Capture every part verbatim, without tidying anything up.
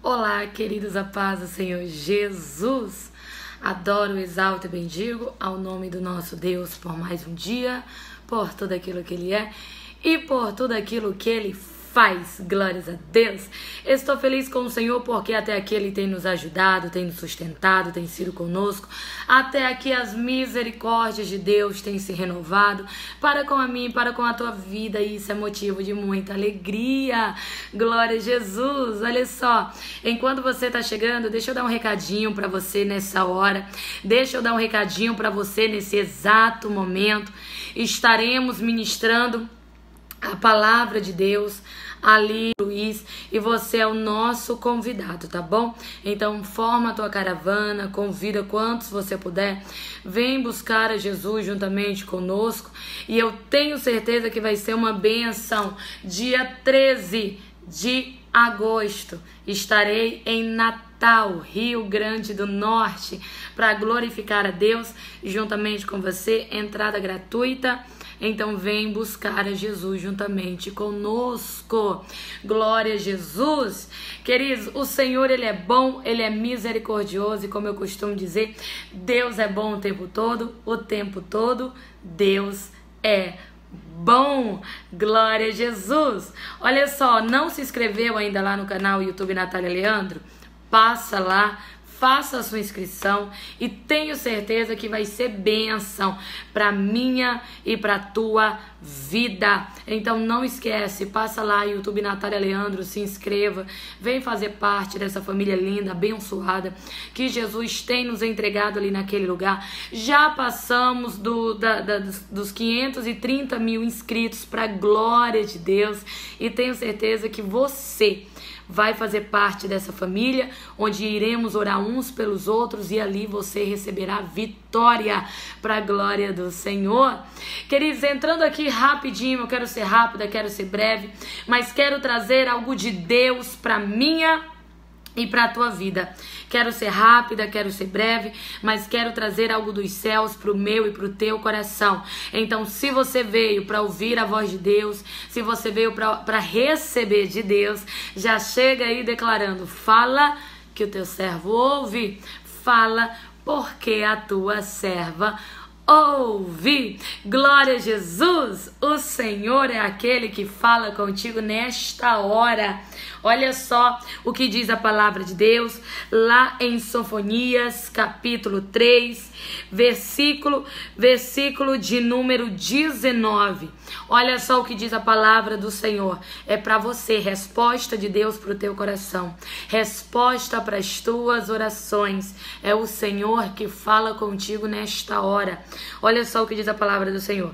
Olá, queridos, a paz do Senhor Jesus. Adoro, exalto e bendigo ao nome do nosso Deus por mais um dia, por tudo aquilo que Ele é e por tudo aquilo que Ele faz. Glórias a Deus. Estou feliz com o Senhor porque até aqui Ele tem nos ajudado, tem nos sustentado, tem sido conosco. Até aqui as misericórdias de Deus têm se renovado para com a mim, para com a tua vida, e isso é motivo de muita alegria. Glória a Jesus. Olha só, enquanto você está chegando, deixa eu dar um recadinho para você nessa hora. Deixa eu dar um recadinho para você nesse exato momento. Estaremos ministrando a palavra de Deus ali, Luiz, e você é o nosso convidado, tá bom? Então forma a tua caravana, convida quantos você puder, vem buscar a Jesus juntamente conosco, e eu tenho certeza que vai ser uma benção. Dia treze de agosto estarei em Natal, Rio Grande do Norte, para glorificar a Deus juntamente com você, entrada gratuita. Então vem buscar a Jesus juntamente conosco. Glória a Jesus. Queridos, o Senhor, Ele é bom, Ele é misericordioso, e como eu costumo dizer, Deus é bom o tempo todo, o tempo todo Deus é bom. Glória a Jesus. Olha só, não se inscreveu ainda lá no canal YouTube Natália Leandro? Passa lá, faça a sua inscrição, e tenho certeza que vai ser bênção para minha e para tua vida. Então não esquece, passa lá, YouTube Natália Leandro, se inscreva, vem fazer parte dessa família linda, abençoada, que Jesus tem nos entregado ali naquele lugar. Já passamos do, da, da, dos, dos quinhentos e trinta mil inscritos, para a glória de Deus, e tenho certeza que você vai fazer parte dessa família, onde iremos orar uns pelos outros, e ali você receberá vitória para a glória do Senhor. Queridos, entrando aqui rapidinho, eu quero ser rápida, quero ser breve, mas quero trazer algo de Deus para minha e para a tua vida. Quero ser rápida, quero ser breve, mas quero trazer algo dos céus para o meu e para o teu coração. Então, se você veio para ouvir a voz de Deus, se você veio para receber de Deus, já chega aí declarando: fala que o teu servo ouve, fala porque a tua serva ouve. Glória a Jesus. O Senhor é aquele que fala contigo nesta hora. Olha só o que diz a palavra de Deus lá em Sofonias, capítulo três, versículo, versículo de número dezenove. Olha só o que diz a palavra do Senhor. É para você, resposta de Deus para o teu coração, resposta para as tuas orações. É o Senhor que fala contigo nesta hora. Olha só o que diz a palavra do Senhor.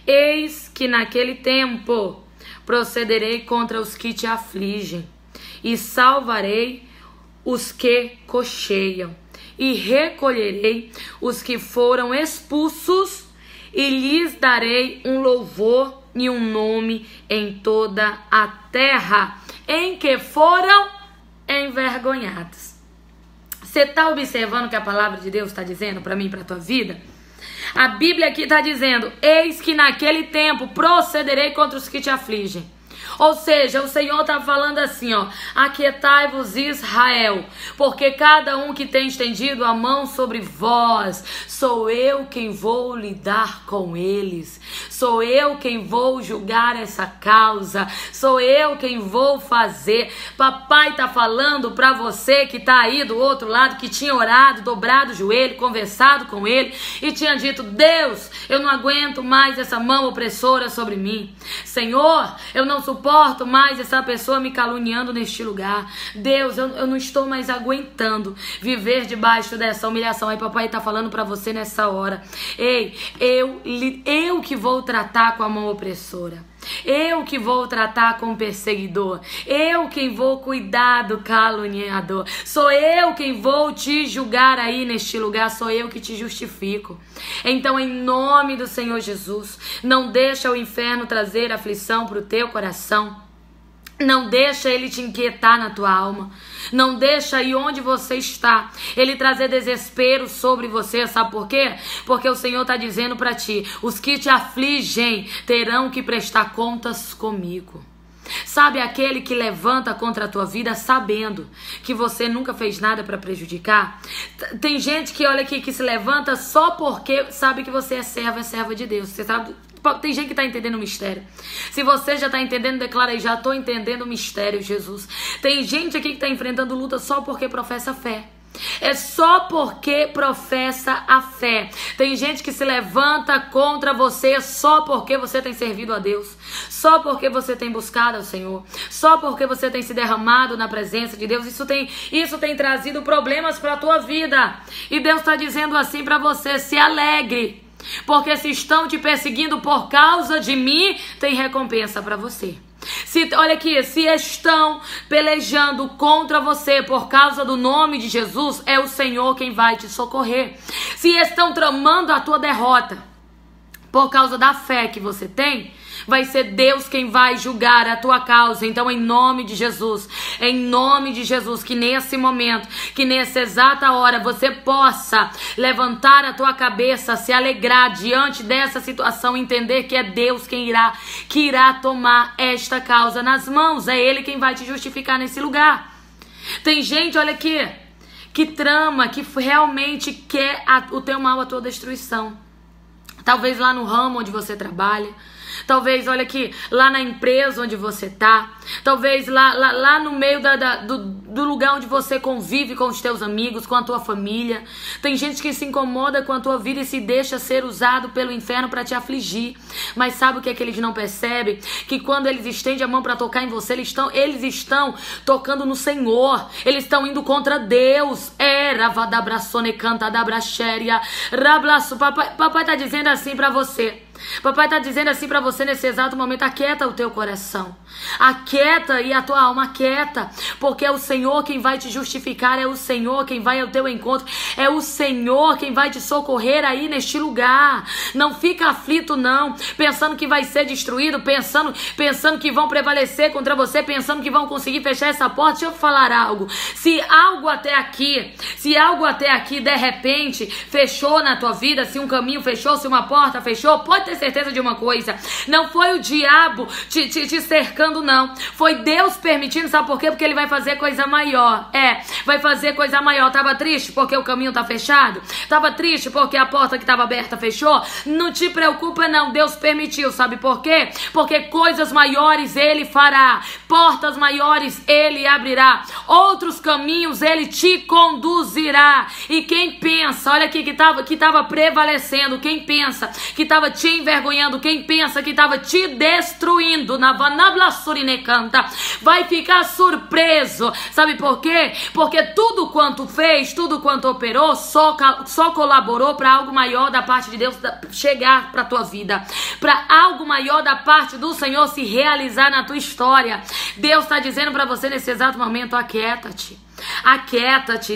Eis que naquele tempo procederei contra os que te afligem, e salvarei os que cocheiam, e recolherei os que foram expulsos, e lhes darei um louvor e um nome em toda a terra, em que foram envergonhados. Você está observando o que a palavra de Deus está dizendo para mim e para a tua vida? A Bíblia aqui está dizendo: eis que naquele tempo procederei contra os que te afligem. Ou seja, o Senhor está falando assim, ó: aquietai-vos, Israel, porque cada um que tem estendido a mão sobre vós, sou eu quem vou lidar com eles, sou eu quem vou julgar essa causa, sou eu quem vou fazer. Papai está falando para você que está aí do outro lado, que tinha orado, dobrado o joelho, conversado com ele e tinha dito: Deus, eu não aguento mais essa mão opressora sobre mim. Senhor, eu não suporto mais essa pessoa me caluniando neste lugar. Deus, eu, eu não estou mais aguentando viver debaixo dessa humilhação. Aí papai está falando para você nessa hora: ei, eu, eu que vou tratar com a mão opressora, eu que vou tratar com o perseguidor, eu quem vou cuidar do caluniador, sou eu quem vou te julgar aí neste lugar, sou eu que te justifico. Então, em nome do Senhor Jesus, não deixa o inferno trazer aflição para o teu coração. Não deixa ele te inquietar na tua alma. Não deixa aí onde você está ele trazer desespero sobre você. Sabe por quê? Porque o Senhor está dizendo para ti: os que te afligem terão que prestar contas comigo. Sabe, aquele que levanta contra a tua vida sabendo que você nunca fez nada para prejudicar. Tem gente que olha aqui, que se levanta só porque sabe que você é servo, é serva de Deus. Você sabe, tem gente que tá entendendo o mistério. Se você já tá entendendo, declara aí, já tô entendendo o mistério, Jesus. Tem gente aqui que tá enfrentando luta só porque professa fé. É só porque professa a fé. Tem gente que se levanta contra você só porque você tem servido a Deus, só porque você tem buscado ao Senhor, só porque você tem se derramado na presença de Deus. Isso tem, isso tem trazido problemas para a tua vida. E Deus está dizendo assim para você: se alegre, porque se estão te perseguindo por causa de mim, tem recompensa para você. Se, olha aqui, se estão pelejando contra você por causa do nome de Jesus, é o Senhor quem vai te socorrer. Se estão tramando a tua derrota por causa da fé que você tem, vai ser Deus quem vai julgar a tua causa. Então, em nome de Jesus, em nome de Jesus, que nesse momento, que nessa exata hora, você possa levantar a tua cabeça, se alegrar diante dessa situação, entender que é Deus quem irá, que irá tomar esta causa nas mãos. É Ele quem vai te justificar nesse lugar. Tem gente, olha aqui, que trama, que realmente quer a, o teu mal, a tua destruição. Talvez lá no ramo onde você trabalha. Talvez, olha aqui, lá na empresa onde você tá. Talvez lá, lá, lá no meio da, da, do, do lugar onde você convive com os teus amigos, com a tua família. Tem gente que se incomoda com a tua vida e se deixa ser usado pelo inferno para te afligir. Mas sabe o que é que eles não percebem? Que quando eles estendem a mão para tocar em você, eles estão, eles estão tocando no Senhor. Eles estão indo contra Deus. É, ravadabraçone canta da braxéria. Rablaço, papai, papai tá dizendo assim para você. Papai está dizendo assim para você nesse exato momento: aquieta o teu coração, aquieta e a tua alma aquieta, porque é o Senhor quem vai te justificar, é o Senhor quem vai ao teu encontro, é o Senhor quem vai te socorrer aí neste lugar. Não fica aflito não, pensando que vai ser destruído, pensando, pensando que vão prevalecer contra você, pensando que vão conseguir fechar essa porta. Deixa eu falar algo: se algo até aqui, se algo até aqui de repente fechou na tua vida, se um caminho fechou, se uma porta fechou, pode ter certeza de uma coisa: não foi o diabo te, te, te cercando, não. Foi Deus permitindo. Sabe por quê? Porque Ele vai fazer coisa maior. É, vai fazer coisa maior. Tava triste porque o caminho tá fechado? Tava triste porque a porta que tava aberta fechou? Não te preocupa não, Deus permitiu. Sabe por quê? Porque coisas maiores Ele fará, portas maiores Ele abrirá, outros caminhos Ele te conduzirá. E quem pensa, olha aqui, que tava, que tava prevalecendo, quem pensa que tava te envergonhando, quem pensa que estava te destruindo, na vanablassurinecanta, vai ficar surpreso. Sabe por quê? Porque tudo quanto fez, tudo quanto operou, só, só colaborou para algo maior da parte de Deus chegar para tua vida, para algo maior da parte do Senhor se realizar na tua história. Deus está dizendo para você nesse exato momento: aquieta-te. Aquieta-te,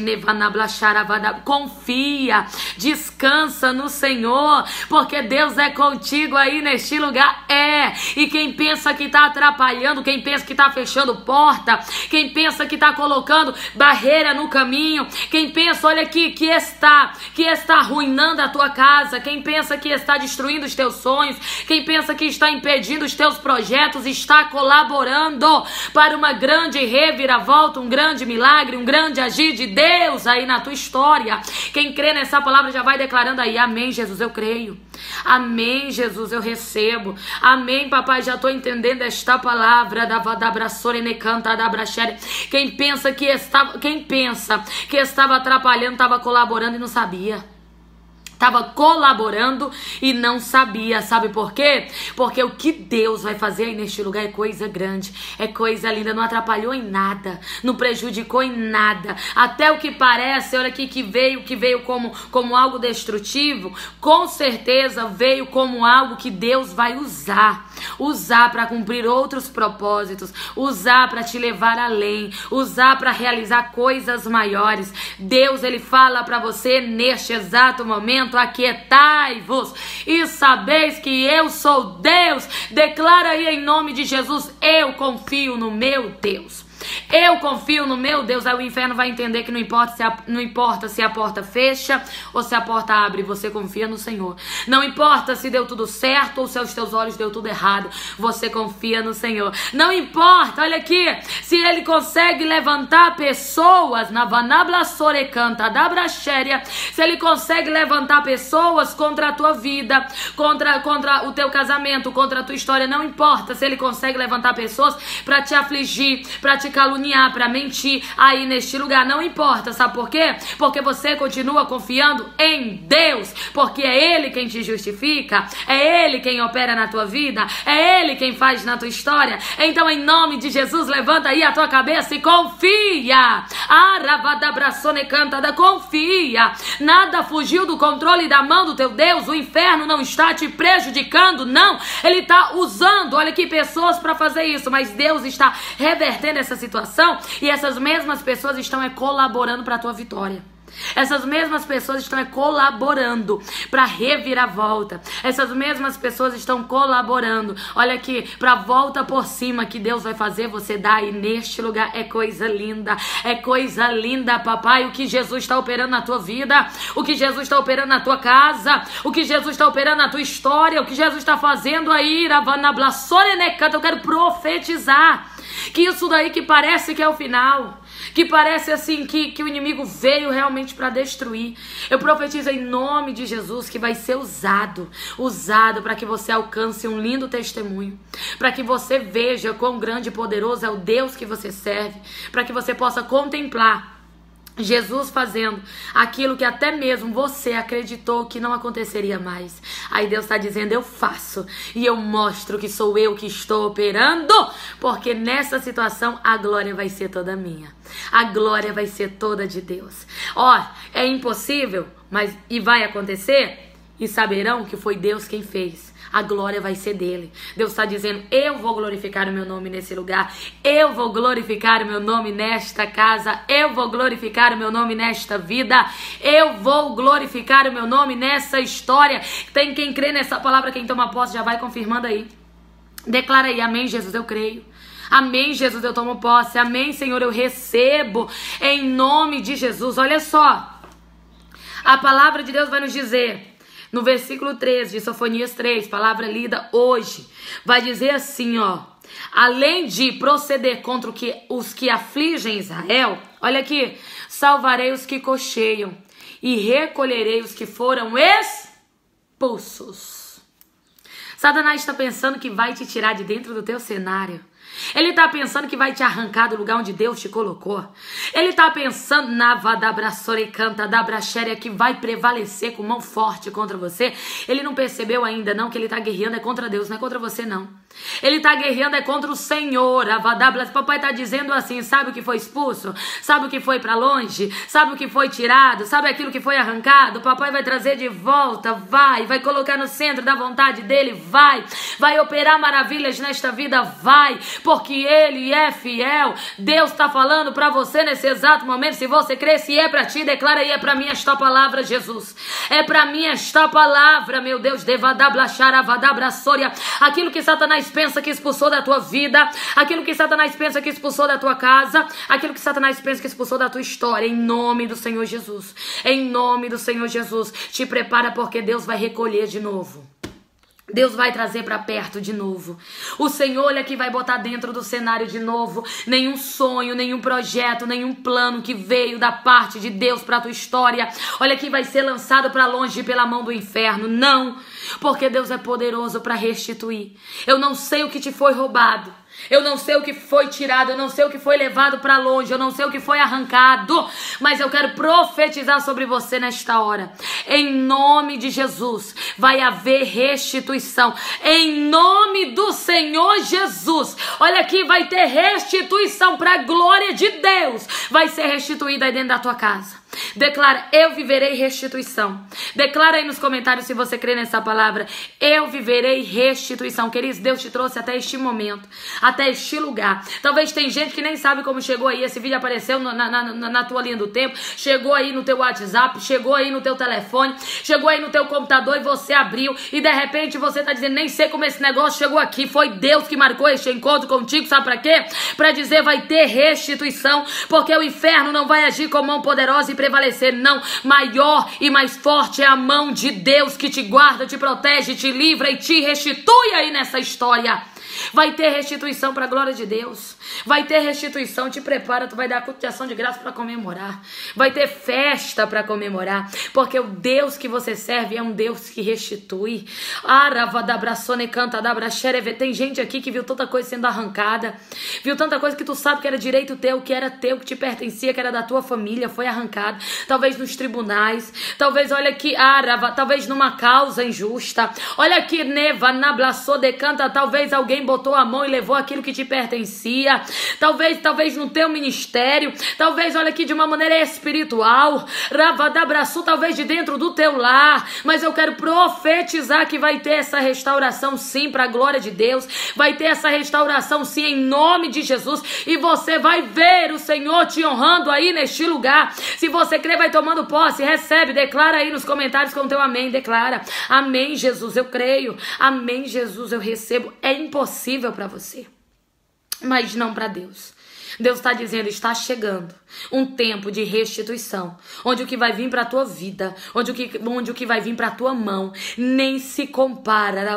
confia, descansa no Senhor, porque Deus é contigo aí neste lugar. É, e quem pensa que está atrapalhando, quem pensa que está fechando porta, quem pensa que está colocando barreira no caminho, quem pensa, olha aqui, que está, que está arruinando a tua casa, quem pensa que está destruindo os teus sonhos, quem pensa que está impedindo os teus projetos, está colaborando para uma grande reviravolta, um grande milagre, um grande agir de Deus aí na tua história. Quem crê nessa palavra já vai declarando aí: amém, Jesus, eu creio. Amém, Jesus, eu recebo. Amém, papai, já estou entendendo esta palavra da vadabraçorenecanta da braxéria. Quem pensa que estava, quem pensa que estava atrapalhando, estava colaborando e não sabia. Estava colaborando e não sabia. Sabe por quê? Porque o que Deus vai fazer aí neste lugar é coisa grande, é coisa linda. Não atrapalhou em nada, não prejudicou em nada. Até o que parece, olha aqui, que veio, que veio como, como algo destrutivo, com certeza veio como algo que Deus vai usar. Usar para cumprir outros propósitos, usar para te levar além, usar para realizar coisas maiores. Deus, Ele fala para você neste exato momento: aquietai-vos e sabeis que eu sou Deus. Declara aí em nome de Jesus: eu confio no meu Deus. Eu confio no meu Deus. Aí o inferno vai entender que não importa se a, não importa se a porta fecha ou se a porta abre, você confia no Senhor. Não importa se deu tudo certo ou se aos teus olhos deu tudo errado, você confia no Senhor. Não importa, olha aqui, se ele consegue levantar pessoas na vanabla sorecanta da brachéria, se ele consegue levantar pessoas contra a tua vida, contra, contra o teu casamento, contra a tua história, não importa se ele consegue levantar pessoas para te afligir, para te caluniar, para mentir aí neste lugar, não importa, sabe por quê? Porque você continua confiando em Deus, porque é Ele quem te justifica, é Ele quem opera na tua vida, é Ele quem faz na tua história. Então, em nome de Jesus, levanta aí a tua cabeça e confia. Aravadabraçone cantada, confia. Nada fugiu do controle da mão do teu Deus. O inferno não está te prejudicando, não. Ele está usando, olha aqui, pessoas para fazer isso, mas Deus está revertendo essa situação e essas mesmas pessoas estão é, colaborando para a tua vitória. Essas mesmas pessoas estão é, colaborando para reviravolta. Essas mesmas pessoas estão colaborando, olha aqui, para volta por cima que Deus vai fazer você dar aí neste lugar. É coisa linda, é coisa linda, papai, o que Jesus está operando na tua vida, o que Jesus está operando na tua casa, o que Jesus está operando na tua história, o que Jesus está fazendo aí. Eu quero profetizar que isso daí que parece que é o final, que parece assim que, que o inimigo veio realmente para destruir, eu profetizo em nome de Jesus que vai ser usado, usado para que você alcance um lindo testemunho, para que você veja quão grande e poderoso é o Deus que você serve, para que você possa contemplar Jesus fazendo aquilo que até mesmo você acreditou que não aconteceria mais. Aí Deus está dizendo, eu faço e eu mostro que sou eu que estou operando, porque nessa situação a glória vai ser toda minha, a glória vai ser toda de Deus. Ó, é impossível, mas e vai acontecer, e saberão que foi Deus quem fez. A glória vai ser dele. Deus está dizendo, eu vou glorificar o meu nome nesse lugar, eu vou glorificar o meu nome nesta casa, eu vou glorificar o meu nome nesta vida, eu vou glorificar o meu nome nessa história. Tem quem crê nessa palavra, quem toma posse já vai confirmando aí. Declara aí, amém, Jesus, eu creio. Amém, Jesus, eu tomo posse. Amém, Senhor, eu recebo em nome de Jesus. Olha só, a palavra de Deus vai nos dizer no versículo treze de Sofonias três, palavra lida hoje, vai dizer assim, ó: além de proceder contra o que, os que afligem Israel, olha aqui, salvarei os que cocheiam e recolherei os que foram expulsos. Satanás está pensando que vai te tirar de dentro do teu cenário. Ele está pensando que vai te arrancar do lugar onde Deus te colocou. Ele está pensando na vadabraçorecanta da brachéria que vai prevalecer com mão forte contra você. Ele não percebeu ainda não que ele está guerreando é contra Deus, não é contra você não. Ele está guerreando é contra o Senhor. A vadabras, papai está dizendo assim, sabe o que foi expulso? Sabe o que foi para longe? Sabe o que foi tirado? Sabe aquilo que foi arrancado? Papai vai trazer de volta, vai. Vai colocar no centro da vontade dele, vai. Vai operar maravilhas nesta vida, vai. Porque ele é fiel. Deus está falando para você nesse exato momento. Se você crê, se é para ti, declara aí, é para mim esta palavra, Jesus. É para mim esta palavra, meu Deus. Aquilo que Satanás pensa que expulsou da tua vida, aquilo que Satanás pensa que expulsou da tua casa, aquilo que Satanás pensa que expulsou da tua história, em nome do Senhor Jesus. Em nome do Senhor Jesus. Te prepara porque Deus vai recolher de novo. Deus vai trazer para perto de novo. O Senhor, olha aqui, vai botar dentro do cenário de novo. Nenhum sonho, nenhum projeto, nenhum plano que veio da parte de Deus para a tua história, olha aqui, vai ser lançado para longe pela mão do inferno. Não, porque Deus é poderoso para restituir. Eu não sei o que te foi roubado, eu não sei o que foi tirado, eu não sei o que foi levado para longe, eu não sei o que foi arrancado, mas eu quero profetizar sobre você nesta hora. Em nome de Jesus, vai haver restituição. Em nome do Senhor Jesus, olha aqui, vai ter restituição para a glória de Deus. Vai ser restituída aí dentro da tua casa. Declara, eu viverei restituição. Declara aí nos comentários se você crê nessa palavra. Eu viverei restituição. Queridos, Deus te trouxe até este momento, até este lugar. Talvez tem gente que nem sabe como chegou aí. Esse vídeo apareceu na, na, na, na tua linha do tempo, chegou aí no teu WhatsApp, chegou aí no teu telefone, chegou aí no teu computador e você abriu. E de repente você tá dizendo, nem sei como esse negócio chegou aqui. Foi Deus que marcou este encontro contigo, sabe pra quê? Pra dizer, vai ter restituição, porque o inferno não vai agir com mão poderosa e prevalecer, não. Maior e mais forte é a mão de Deus que te guarda, te protege, te livra e te restitui aí nessa história. Vai ter restituição para a glória de Deus. Vai ter restituição, te prepara, tu vai dar culto de ação de graça para comemorar. Vai ter festa para comemorar, porque o Deus que você serve é um Deus que restitui. Tem gente aqui que viu tanta coisa sendo arrancada, viu tanta coisa que tu sabe que era direito teu, que era teu, que te pertencia, que era da tua família, foi arrancado. Talvez nos tribunais, talvez, olha aqui, arava, talvez numa causa injusta. Olha aqui, neva, nablaçou, decanta, talvez alguém botou a mão e levou aquilo que te pertencia. Talvez, talvez no teu ministério, talvez, olha aqui, de uma maneira espiritual, ravadabraçu, talvez de dentro do teu lar, mas eu quero profetizar que vai ter essa restauração sim, para a glória de Deus, vai ter essa restauração sim, em nome de Jesus, e você vai ver o Senhor te honrando aí neste lugar. Se você crê, vai tomando posse, recebe, declara aí nos comentários com o teu amém, declara, amém Jesus, eu creio, amém Jesus, eu recebo. É impossível para você, mas não para Deus. Deus está dizendo, está chegando um tempo de restituição, onde o que vai vir para a tua vida, onde o que, onde o que vai vir para a tua mão, nem se compara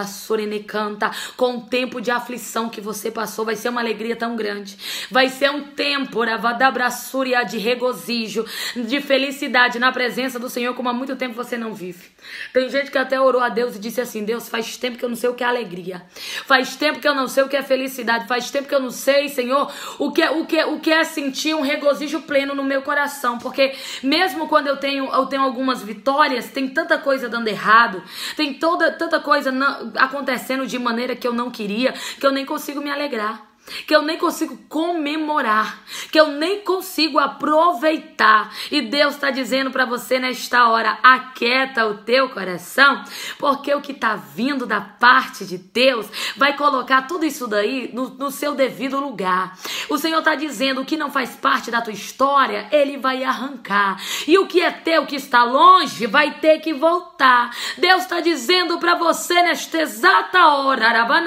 com o tempo de aflição que você passou. Vai ser uma alegria tão grande, vai ser um tempo de regozijo, de felicidade na presença do Senhor, como há muito tempo você não vive. Tem gente que até orou a Deus e disse assim, Deus, faz tempo que eu não sei o que é alegria, faz tempo que eu não sei o que é felicidade, faz tempo que eu não sei, Senhor, o que é, o que é, o que é sentir um regozijo pleno no meu coração, porque mesmo quando eu tenho, eu tenho algumas vitórias, tem tanta coisa dando errado, tem toda, tanta coisa não, acontecendo de maneira que eu não queria, que eu nem consigo me alegrar, que eu nem consigo comemorar, que eu nem consigo aproveitar. E Deus está dizendo para você nesta hora, aquieta o teu coração, porque o que está vindo da parte de Deus vai colocar tudo isso daí no, no seu devido lugar. O Senhor está dizendo, o que não faz parte da tua história, Ele vai arrancar, e o que é teu, que está longe, vai ter que voltar. Deus está dizendo para você nesta exata hora,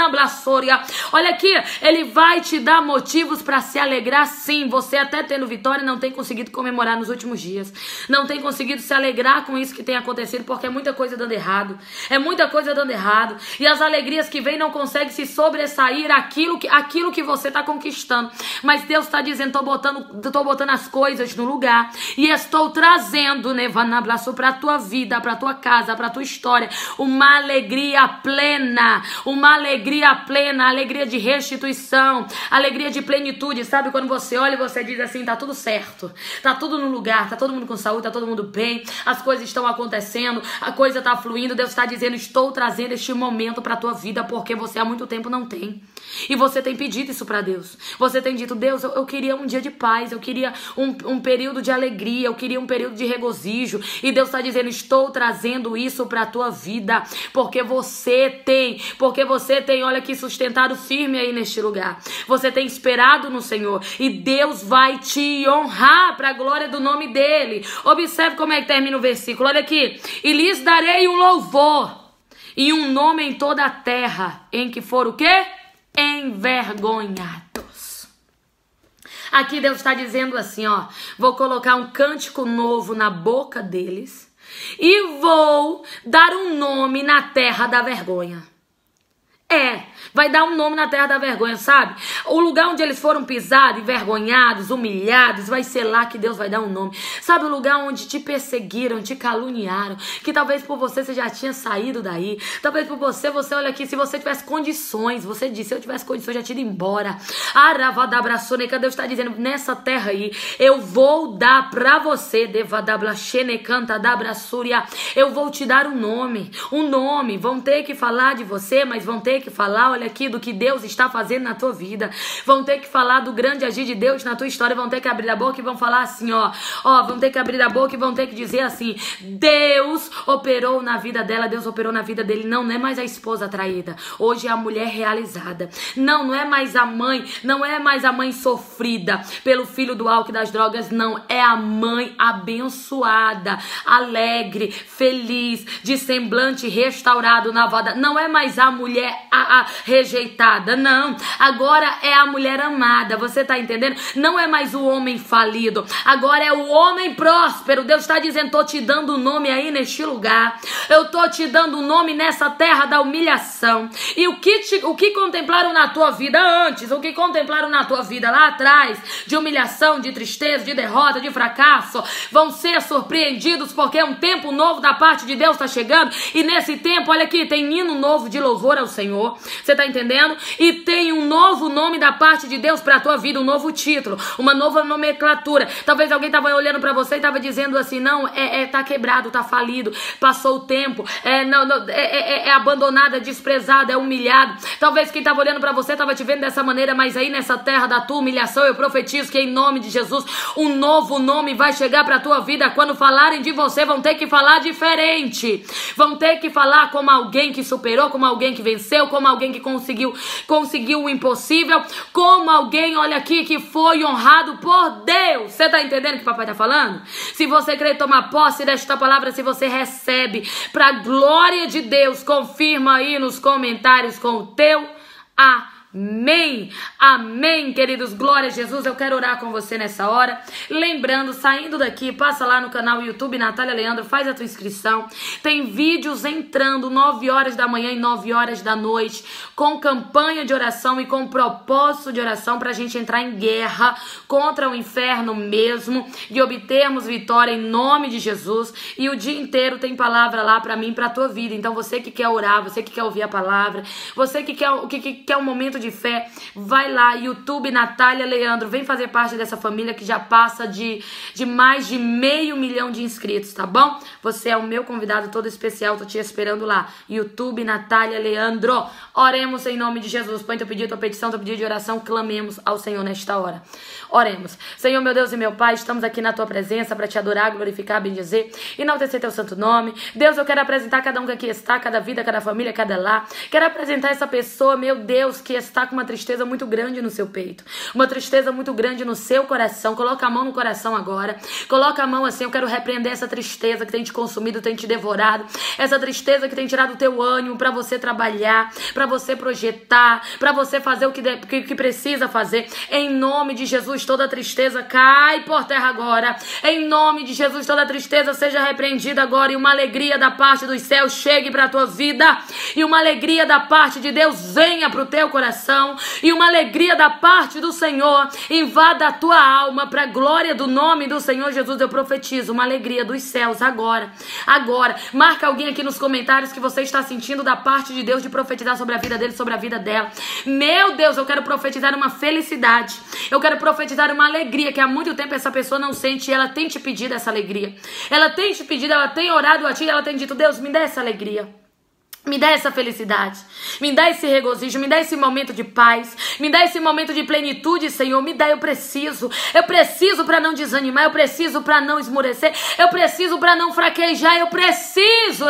olha aqui, Ele vai vai te dar motivos para se alegrar sim. Você até tendo vitória não tem conseguido comemorar nos últimos dias, não tem conseguido se alegrar com isso que tem acontecido, porque é muita coisa dando errado, é muita coisa dando errado, e as alegrias que vêm não conseguem se sobressair aquilo que, aquilo que você está conquistando. Mas Deus está dizendo, estou botando, tô botando as coisas no lugar, e estou trazendo, Nevanablaço, para a tua vida, para a tua casa, para a tua história, uma alegria plena, uma alegria plena, alegria de restituição, alegria de plenitude. Sabe quando você olha e você diz assim, tá tudo certo, tá tudo no lugar, tá todo mundo com saúde, tá todo mundo bem, as coisas estão acontecendo, a coisa tá fluindo. Deus está dizendo, estou trazendo este momento pra tua vida, porque você há muito tempo não tem, e você tem pedido isso pra Deus. Você tem dito, Deus, eu, eu queria um dia de paz, eu queria um, um período de alegria, eu queria um período de regozijo, e Deus está dizendo, estou trazendo isso pra tua vida, porque você tem, porque você tem, olha que sustentado firme aí neste lugar. Você tem esperado no Senhor, e Deus vai te honrar para a glória do nome dele. Observe como é que termina o versículo, olha aqui, e lhes darei um louvor e um nome em toda a terra, em que for o quê? Envergonhados. Aqui Deus está dizendo assim, ó, vou colocar um cântico novo na boca deles, e vou dar um nome na terra da vergonha. É, vai dar um nome na terra da vergonha, sabe? O lugar onde eles foram pisados, envergonhados, humilhados, vai ser lá que Deus vai dar um nome. Sabe o lugar onde te perseguiram, te caluniaram, que talvez por você você já tinha saído daí, talvez por você, você olha aqui, se você tivesse condições, você disse, se eu tivesse condições, eu já tinha ido embora. Aravadabraçoneca, Deus está dizendo, nessa terra aí, eu vou dar pra você, Devadablaxenecantadabraçúria, eu vou te dar um nome, um nome, vão ter que falar de você, mas vão ter ter que falar, olha aqui, do que Deus está fazendo na tua vida. Vão ter que falar do grande agir de Deus na tua história. Vão ter que abrir a boca e vão falar assim, ó. Ó, vão ter que abrir a boca e vão ter que dizer assim: Deus operou na vida dela, Deus operou na vida dele. Não, não é mais a esposa traída. Hoje é a mulher realizada. Não, não é mais a mãe, não é mais a mãe sofrida pelo filho do álcool e das drogas, não. É a mãe abençoada, alegre, feliz, de semblante restaurado na voda. Não é mais a mulher a, a, rejeitada, não. Agora é a mulher amada, você tá entendendo? Não é mais o homem falido, agora é o homem próspero. Deus está dizendo: tô te dando o nome aí neste lugar, eu tô te dando o nome nessa terra da humilhação. E o que, te, o que contemplaram na tua vida antes, o que contemplaram na tua vida lá atrás, de humilhação, de tristeza, de derrota, de fracasso, vão ser surpreendidos, porque um tempo novo da parte de Deus está chegando. E nesse tempo, olha aqui, tem hino novo de louvor ao Senhor, você tá entendendo? E tem um novo nome da parte de Deus pra tua vida, um novo título, uma nova nomenclatura. Talvez alguém tava olhando pra você e tava dizendo assim: não, é, é tá quebrado, tá falido, passou o tempo, é, não, não, é, é, é abandonado, é desprezado, é humilhado. Talvez quem tava olhando pra você tava te vendo dessa maneira, mas aí nessa terra da tua humilhação, eu profetizo que em nome de Jesus, um novo nome vai chegar pra tua vida. Quando falarem de você, vão ter que falar diferente, vão ter que falar como alguém que superou, como alguém que venceu, como alguém que conseguiu, conseguiu o impossível, como alguém, olha aqui, que foi honrado por Deus. Você tá entendendo o que o papai tá falando? Se você crê, tomar posse desta palavra, se você recebe pra glória de Deus, confirma aí nos comentários com o teu amém. Amém, queridos. Glória a Jesus. Eu quero orar com você nessa hora. Lembrando, saindo daqui, passa lá no canal YouTube Natália Leandro, faz a tua inscrição. Tem vídeos entrando nove horas da manhã e nove horas da noite, com campanha de oração e com propósito de oração pra gente entrar em guerra contra o inferno mesmo, de obtermos vitória em nome de Jesus. E o dia inteiro tem palavra lá pra mim, pra tua vida. Então você que quer orar, você que quer ouvir a palavra, você que quer, que, que quer um momento de fé, vai lá, YouTube Natália Leandro, vem fazer parte dessa família que já passa de, de mais de meio milhão de inscritos, tá bom? Você é o meu convidado todo especial, tô te esperando lá, YouTube Natália Leandro. Oremos em nome de Jesus. Põe teu pedido, tua petição, teu pedido de oração, clamemos ao Senhor nesta hora. Oremos. Senhor, meu Deus e meu Pai, estamos aqui na tua presença para te adorar, glorificar, bendizer, enaltecer teu santo nome. Deus, eu quero apresentar cada um que aqui está, cada vida, cada família, cada lar. Quero apresentar essa pessoa, meu Deus, que está com uma tristeza muito grande no seu peito, uma tristeza muito grande no seu coração. Coloca a mão no coração agora, coloca a mão assim. Eu quero repreender essa tristeza que tem te consumido, tem te devorado, essa tristeza que tem tirado o teu ânimo para você trabalhar, para você projetar, para você fazer o que, de, que, que precisa fazer. Em nome de Jesus, toda tristeza cai por terra agora. Em nome de Jesus, toda tristeza seja repreendida agora, e uma alegria da parte dos céus chegue para a tua vida, e uma alegria da parte de Deus venha para o teu coração, e uma alegria da parte do Senhor invada a tua alma, para a glória do nome do Senhor Jesus. Eu profetizo uma alegria dos céus agora, agora. Marca alguém aqui nos comentários que você está sentindo da parte de Deus de profetizar sobre a vida dele, sobre a vida dela. Meu Deus, eu quero profetizar uma felicidade, eu quero profetizar uma alegria que há muito tempo essa pessoa não sente, e ela tem te pedido essa alegria, ela tem te pedido, ela tem orado a ti, ela tem dito: Deus, me dá essa alegria, me dá essa felicidade, me dá esse regozijo, me dá esse momento de paz, me dá esse momento de plenitude, Senhor. Me dá, eu preciso, eu preciso para não desanimar, eu preciso para não esmorecer, eu preciso para não fraquejar, eu preciso,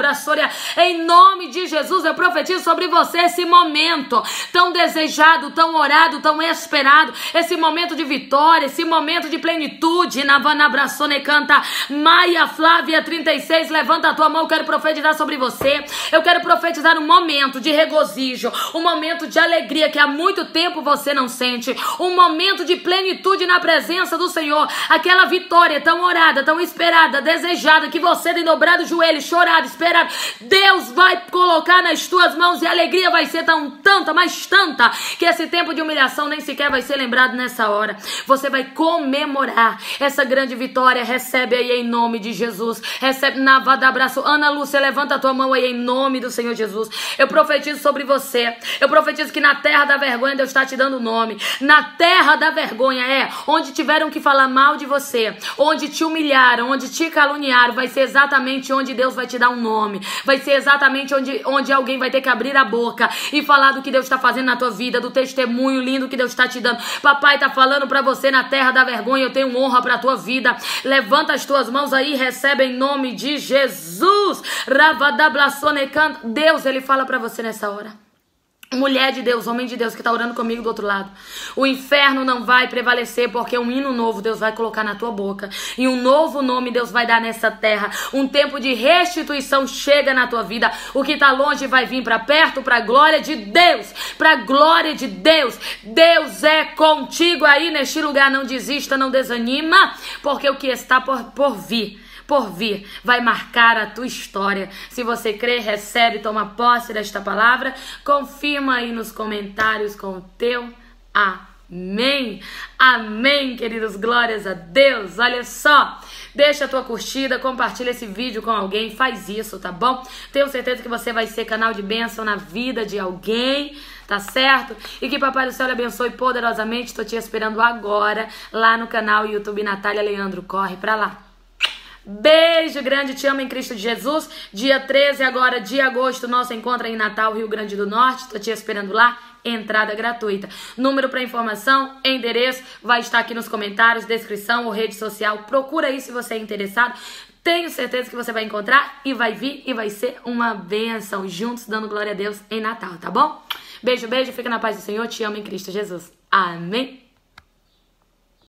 em nome de Jesus. Eu profetizo sobre você esse momento tão desejado, tão orado, tão esperado, esse momento de vitória, esse momento de plenitude. Navanabraçone canta Maia Flávia trinta e seis, levanta a tua mão, eu quero profetizar sobre você. Eu quero profetizar um momento de regozijo, um momento de alegria que há muito tempo você não sente, um momento de plenitude na presença do Senhor, aquela vitória tão orada, tão esperada, desejada, que você tem dobrado o joelho, chorado, esperado, Deus vai colocar nas tuas mãos, e a alegria vai ser tão tanta, mas tanta, que esse tempo de humilhação nem sequer vai ser lembrado nessa hora. Você vai comemorar essa grande vitória. Recebe aí em nome de Jesus, recebe na vada abraço. Ana Lúcia, levanta a tua mão aí em nome nome do Senhor Jesus. Eu profetizo sobre você. Eu profetizo que na terra da vergonha Deus está te dando nome. Na terra da vergonha é onde tiveram que falar mal de você, onde te humilharam, onde te caluniaram, vai ser exatamente onde Deus vai te dar um nome. Vai ser exatamente onde, onde alguém vai ter que abrir a boca e falar do que Deus está fazendo na tua vida, do testemunho lindo que Deus está te dando. Papai está falando para você na terra da vergonha, eu tenho honra para a tua vida. Levanta as tuas mãos aí e recebe em nome de Jesus. Deus, ele fala para você nessa hora. Mulher de Deus, homem de Deus que está orando comigo do outro lado. O inferno não vai prevalecer porque um hino novo Deus vai colocar na tua boca. E um novo nome Deus vai dar nessa terra. Um tempo de restituição chega na tua vida. O que está longe vai vir para perto, para a glória de Deus. Para a glória de Deus. Deus é contigo aí neste lugar. Não desista, não desanima. Porque o que está por, por vir... por vir, vai marcar a tua história. Se você crê, recebe, toma posse desta palavra, confirma aí nos comentários com o teu amém. Amém, queridos, glórias a Deus. Olha só, deixa a tua curtida, compartilha esse vídeo com alguém, faz isso, tá bom? Tenho certeza que você vai ser canal de bênção na vida de alguém, tá certo? E que Papai do Céu lhe abençoe poderosamente. Tô te esperando agora lá no canal YouTube Natália Leandro. Corre pra lá. Beijo grande, te amo em Cristo Jesus. Dia treze agora de agosto, nosso encontro em Natal, Rio Grande do Norte. Tô te esperando lá, entrada gratuita. Número para informação, endereço, vai estar aqui nos comentários, descrição ou rede social. Procura aí se você é interessado. Tenho certeza que você vai encontrar e vai vir e vai ser uma bênção. Juntos dando glória a Deus em Natal, tá bom? Beijo, beijo, fica na paz do Senhor. Te amo em Cristo Jesus. Amém.